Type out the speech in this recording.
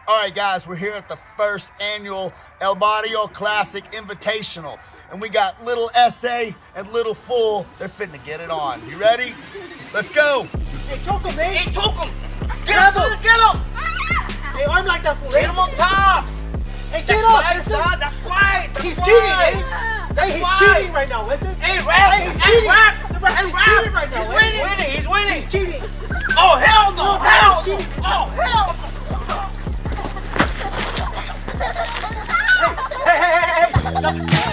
All right, guys, we're here at the first annual El Barrio Classic Invitational, and we got little SA and little Fool. They're finna get it on. You ready? Let's go. Hey, choke him, man. Hey, choke him. Get him, son. Get him. Hey, arm like that, Fool. Get him on top. Hey, get up. Right, son. That's right. He's cheating, eh? Hey, he's cheating right now, listen. Hey, rap. Hey, he's cheating. He's cheating right now. He's winning. He's cheating. Oh, hell no. Hell no. He's cheating. Oh, hell no. Hey.